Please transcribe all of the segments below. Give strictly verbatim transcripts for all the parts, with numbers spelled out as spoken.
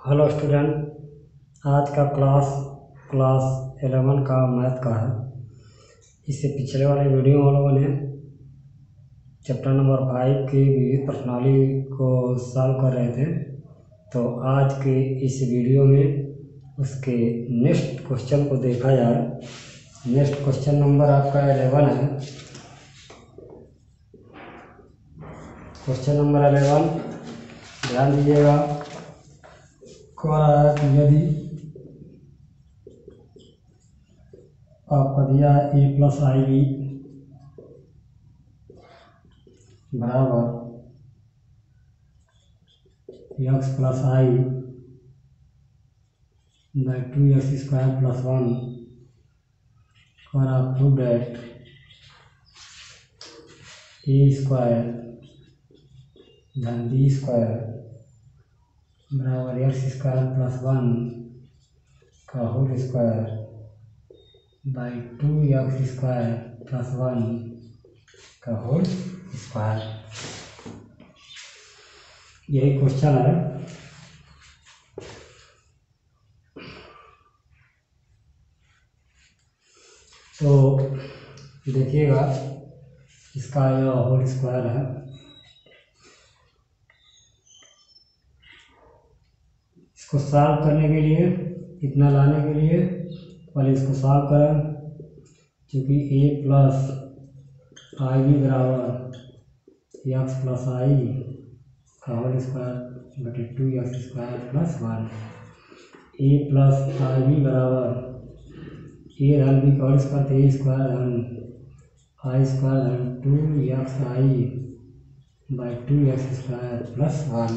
Hello student, आज का class class eleven का मैथ का है। इससे पिछले वाले वीडियो में हम लोगों ने चैप्टर नंबर फाइव की विविध प्रश्नावली को सॉल्व कर रहे थे। तो आज के इस वीडियो में उसके नेक्स्ट क्वेश्चन को देखा जाए। नेक्स्ट क्वेश्चन नंबर आपका इलेवन है। क्वेश्चन नंबर इलेवन, ध्यान दीजिएगा। यदि आपका दिया है ए प्लस आई बी बराबर X plus I by two X square plus one, और आप प्रूव डेट ए स्क्वायर धन बी स्क्वायर बराबर एक्स स्क्वायर प्लस वन का whole square by two X square plus one का whole square. यही question है। तो देखिएगा, इसका यह होल स्क्वायर है। इसको सॉल्व करने के लिए, इतना लाने के लिए पहले इसको सॉल्व करें। क्योंकि ए प्लस आई बी बराबर एक्स प्लस आई का होल स्क्वायर बटे two X square plus one. A plus I B बराबर ए धन बी का होल स्क्वायर तो ए स्क्वायर धन आई स्क्वायर धन two X I by two X square plus one,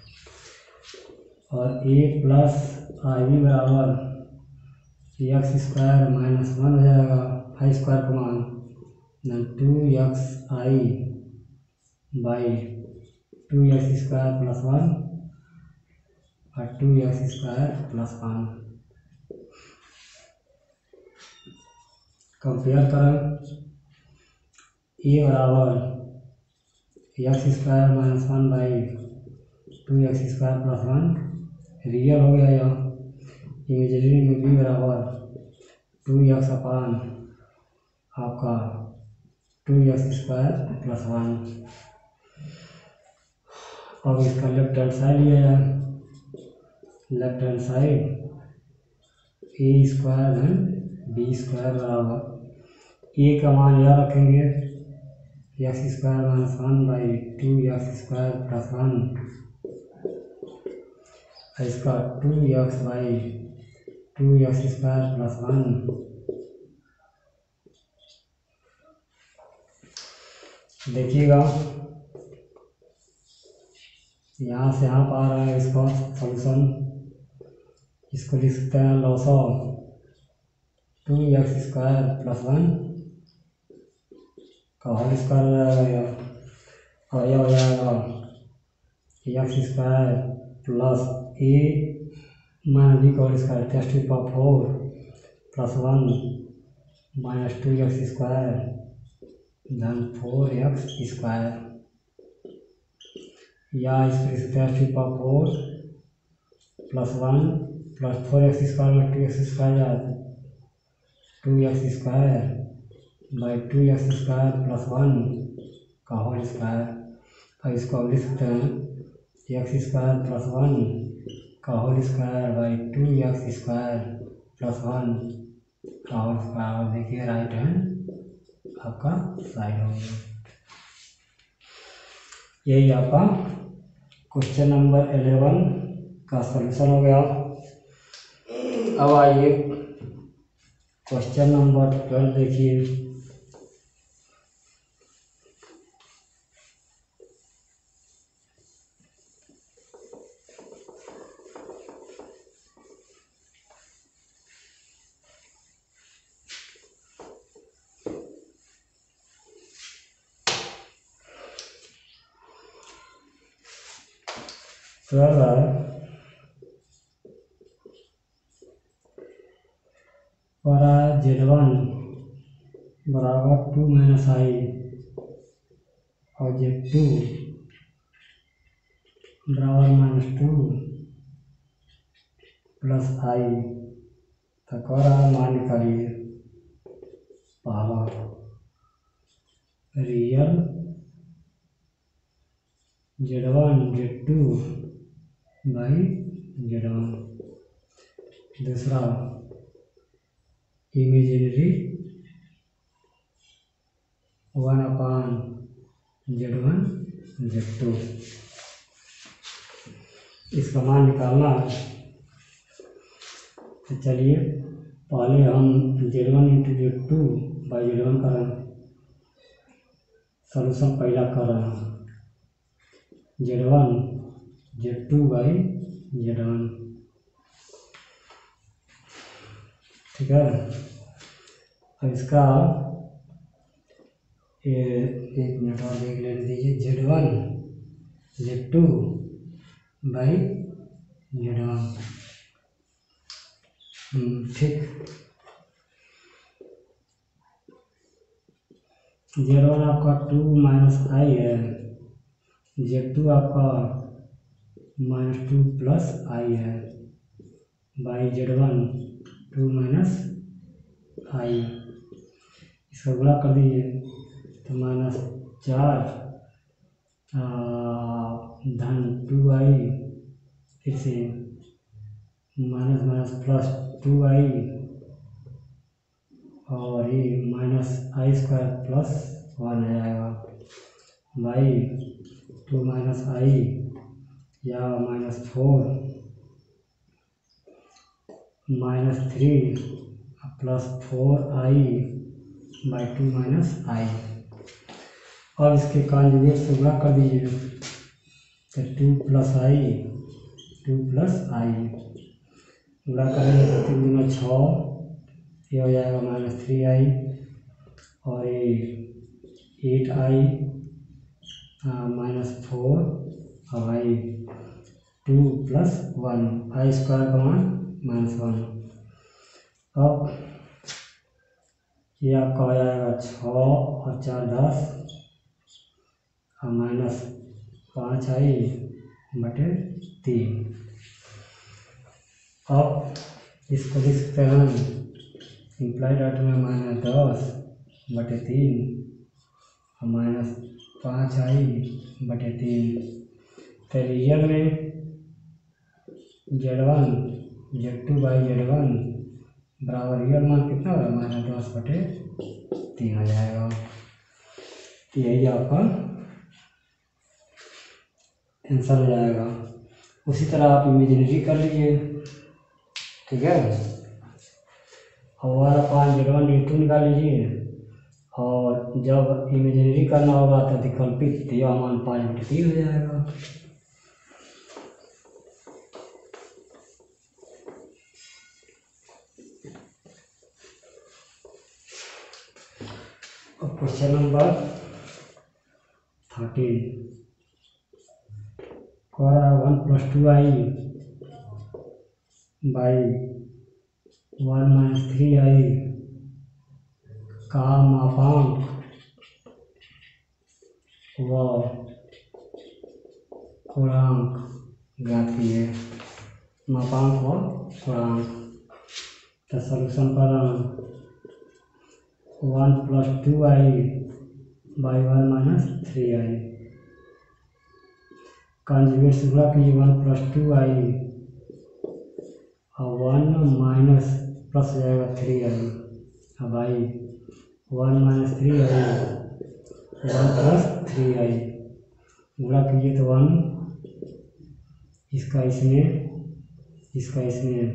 और A plus I B बराबर X square minus one हो जाएगा, आई स्क्वायर का मान धन two X I by two X square plus one और two X square plus one. Compare करें, A बराबर X square minus one by two X square plus one real हो गया। यहाँ इमेजिनरी में बी बराबर टू एक्स अपान आपका two X square plus one. अब इसका लेफ्ट हैंड साइड लिया जाए। Left hand side A square धन बी स्क्वायर बराबर ए का मान यह रखेंगे X square minus one by two X square plus one, इसका two X by two X square plus one. देखिएगा, यहाँ से यहाँ पर आ रहा है इसका सॉल्यूशन। इसको लिख सकते हैं loss of two X square plus one का होल स्क्वायर हो जाएगा, और यह हो जाएगा X square plus A minus B का whole square test to power four plus one minus two X square धन फोर एक्स स्क्वायर, या इसको test to power four plus one plus four X square में two X square two X square by two X square plus one का whole square. और इसको अब लिख सकते हैं एक्स स्क्वायर प्लस वन का whole square by two X square plus one का होल स्क्वायर। देखिए राइट हैंड आपका साइड हो गया। यही आपका क्वेश्चन नंबर इलेवन का सॉल्यूशन हो गया। अब आइए क्वेश्चन नंबर ट्वेल्व देखिए। ट्वेल्व है और जेड वन बराबर टू माइनस आई और जेड टू बराबर माइनस टू प्लस आई, तो कह रहा है मान निकालिए power real Z one Z two by Z one. दूसरा imaginary one upon Z one Z two, इसका मान निकालना है। तो चलिए पहले हम Z one into Z two by Z one करें, सॉल्यूशन पहला कर रहे हैं Z one Z two by Z one, ठीक है। अब इसका ये एक मिनट और देख लेने दीजिए, Z one Z two by Z one, ठीक। जेड वन आपका टू माइनस आई है, जेड टू आपका माइनस टू प्लस आई है, by Z one two minus I, इसका गुणा कर दीजिए तो माइनस चार धन टू आई, फिर से minus minus plus two I, और ये minus I square plus one आ जाएगा, बाई टू माइनस आई या minus four minus three plus four I by two minus I. अब इसके कॉन्जुगेट से गुणा कर दीजिए तो two plus I two plus I, गुणा करेंगे तो तीन दूना छः, ये हो जाएगा माइनस थ्री आई, और ये एट आई माइनस फोर और I two plus one, I square का मान माइनस वन। अब ये आपका हो जाएगा छः और चार दस और माइनस पाँच आई बटे तीन। अब इसको लिख सकते हैं इम्प्लाइड अर्थ में माइनस दस बटे तीन और माइनस पाँच आई बटे तीन। तो रियल में Z one Z two by Z one बराबर रियल मान कितना होगा, माइनस दस बटे तीन आ जाएगा। तो यही आपका आंसर हो जाएगा। उसी तरह आप इमेजिनरी कर लीजिए, ठीक है। और one upon Z one Z two निकाल लीजिए, और जब इमेजिनरी करना होगा तो विकल्पित तो यह मान पाँच बटे तीन हो जाएगा। अब question number thirteen, one plus two I by one minus three I का मापांक व गुणांक ज्ञात कीजिए। मापांक व गुणांक, तो सॉल्यूशन पर one plus two I by one minus three i, conjugate से गुणा कीजिए वन प्लस टू आई और वन माइनस प्लस हो जाएगा थ्री आई, अब i one minus three i one plus three i, गुणा कीजिए तो वन, इसका इसमें इसका इसमें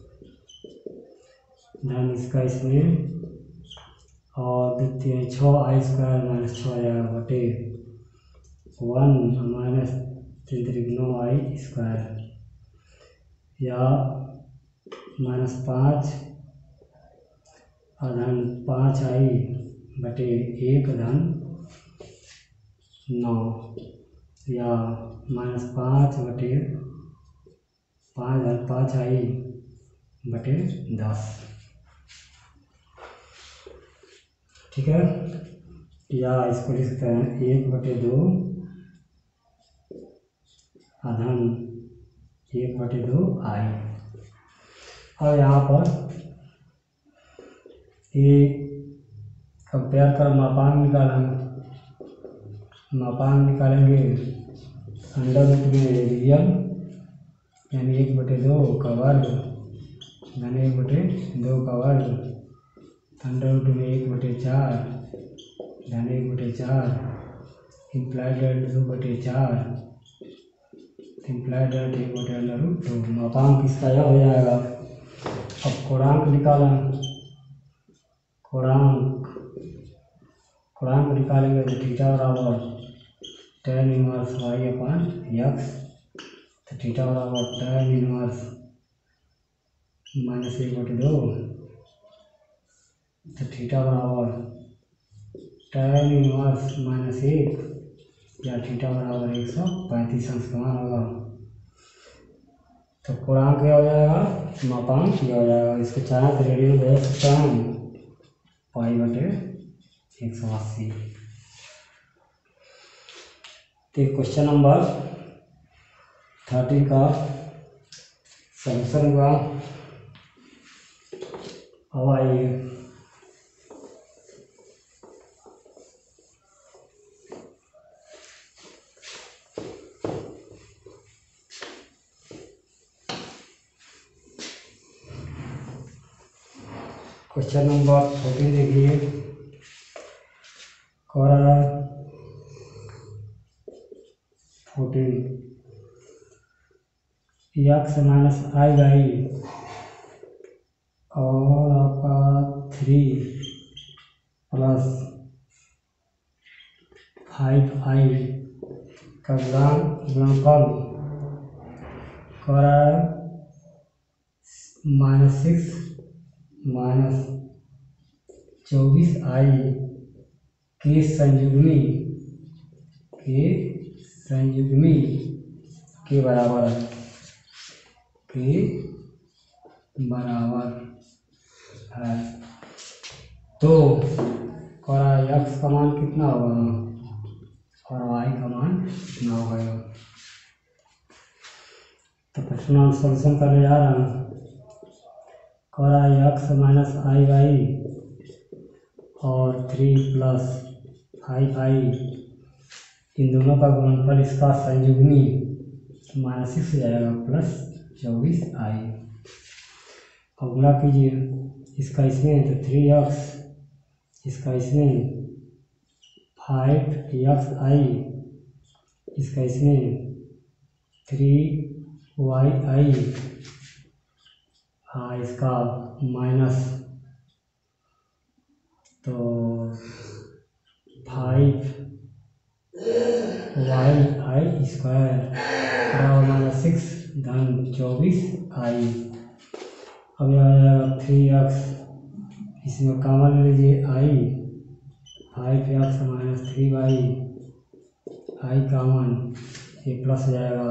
धन इसका इसमें, और द्वितीय छः आई स्क्वायर माइनस छः आ जाएगा बटे वन माइनस तीन तरीक नौ आई स्क्वायर, या माइनस पाँच और धन पाँच आई बटे एक धन नौ, या माइनस पाँच बटे पाँच धन पाँच आई बटे दस, ठीक है। या इसको लिख सकते हैं एक बटे दो धन एक बटे दो आई। अब यहाँ पर ये कंपेयर कर मापांक निकालेंगे, मापांक निकालेंगे अंडर रूट में रियल यानी एक बटे दो का वर्ग यानी एक बटे दो का वर्ग, अंडर रूट में एक बटे चार यानी एक बटे चार, इम्प्लाइड डेट दो बटे चार, इम्प्लाइड डेट एक बटे अंडर रूट दो। मापांक इसका यह हो जाएगा। अब कोणांक निकाला, कोणांक कोणांक निकालेंगे तो थीटा बराबर tan inverse y upon x, तो थीटा बराबर टेन इनवर्स माइनस एक बटे दो, तो थीटा बराबर टेन इनवर्स माइनस एक या थीटा बराबर एक सौ पैंतीस अंश समान होगा। तो कोणांक क्या हो जाएगा, मापांक क्या हो जाएगा। इसको चाहे तो रेडियन में देख सकते हैं पाई बटे एक सौ अस्सी। तो क्वेश्चन नंबर थर्टी का सॉल्यूशन हुआ। अब आइए क्वेश्चन नंबर फोर्टीन देखिए। कह fourteen x minus i by और आपका थ्री प्लस फाइव आई का गुणांक गुणनफल कह रहा है माइनस सिक्स माइनस चौबीस आई के संयुग्मी के संयुग्मी के बराबर है, के बराबर है। तो करा एक्स का मान कितना होगा और वाई का मान कितना होगा। तो प्रश्न सॉल्यूशन करने जा रहा हूँ। करा एक्स माइनस आई वाई और थ्री प्लस फाइव आई इन दोनों का गुणनफल इसका संयुग्मी माइनस सिक्स हो जाएगा प्लस चौबीस आई। अब गुणा कीजिए इसका इसमें तो थ्री एक्स, इसका इसमें फाइव एक्स आई, इसका इसमें थ्री वाई आई, हाँ इसका माइनस तो फाइव वाई आई स्क्वायर बराबर माइनस सिक्स धन चौबीस आई। अब यह आ जाएगा थ्री एक्स, इसमें कॉमन ले लीजिए i, five x minus three y i common, ये प्लस हो जाएगा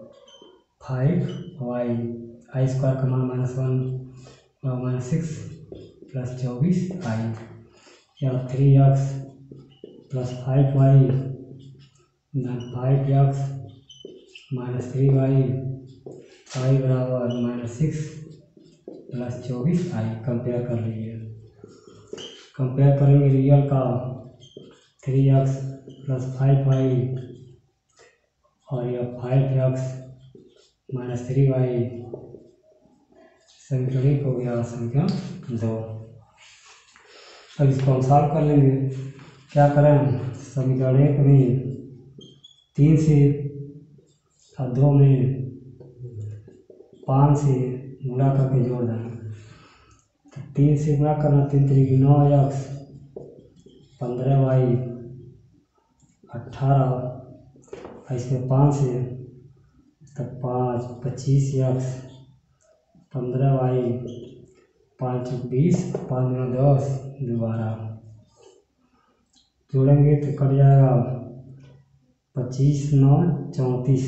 फाइव वाई आई स्क्वायर का मान minus one minus six plus चौबीस आई, या three x plus five y धन five x minus three y i बराबर माइनस सिक्स प्लस चौबीस आई। कंपेयर कर लीजिए, कंपेयर करेंगे रियल का three x plus five y और यह five x minus three y समीकरण एक हो गया, संख्या दो। अब इसको हम सॉल्व कर लेंगे। क्या करें, समीकरण एक में तीन से और दो में पाँच से गुणा करके जोड़ देना। तो तीन से गुणा करना, तीन तरीके नौ एक्स पंद्रह वाई अट्ठारह, इसमें पाँच से तब पाँच पच्चीस एक्स पंद्रह वाई पाँच बीस पाँच नौ दस दोबारा जोड़ेंगे तो कट जाएगा पच्चीस नौ चौंतीस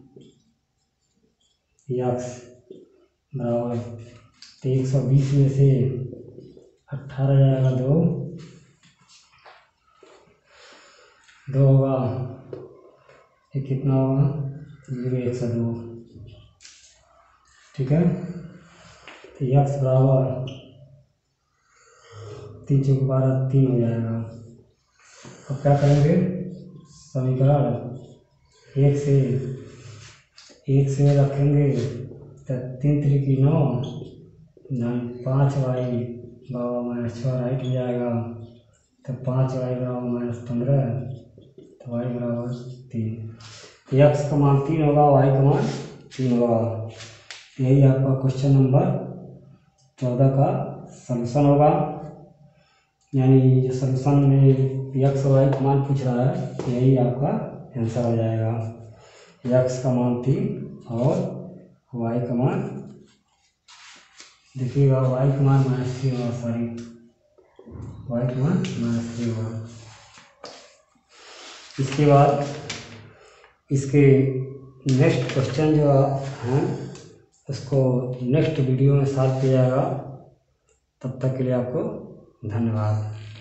एक्स बराबर तो एक सौ बीस में से अट्ठारह जाएगा दो दो होगा, ये कितना होगा जीरो एक सौ दो। ठीक है, तो यक्स बराबर तीन चौक बारह तीन हो जाएगा। अब क्या करेंगे, समीकरण एक से एक से रखेंगे तो तीन त्रिकी नौ धन पाँच वाई बराबर माइनस छः राइट हो जाएगा। तो पाँच वाई बराबर माइनस पंद्रह, तो वाई बराबर तीन। एक्स का मान तीन होगा, वाई का मान तीन होगा। यही आपका क्वेश्चन नंबर चौदह का सलूशन होगा। यानी जो सलूशन में एक्स और वाई का मान पूछ रहा है, यही आपका आंसर हो जाएगा। एक्स का मान तीन और वाई का मान, देखिएगा वाई का मान माइनस थ्री होगा, सॉरी वाई का मान माइनस थ्री होगा। इसके बाद इसके नेक्स्ट क्वेश्चन जो हैं उसको नेक्स्ट वीडियो में सॉल्व किया जाएगा। तब तक के लिए आपको धन्यवाद।